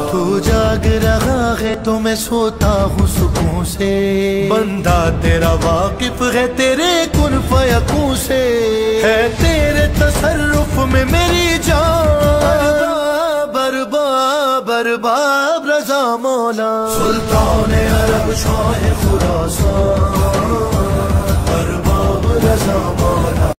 तू जाग रहा है तो मैं सोता हूँ सुकून से, बंदा तेरा वाकिफ है तेरे कुन फयकूं से, है तेरे तसर्रुफ में मेरी जान, बरबाब रज़ा मौला, सुल्तान अरब शाह खुरासान, बरबाब रज़ा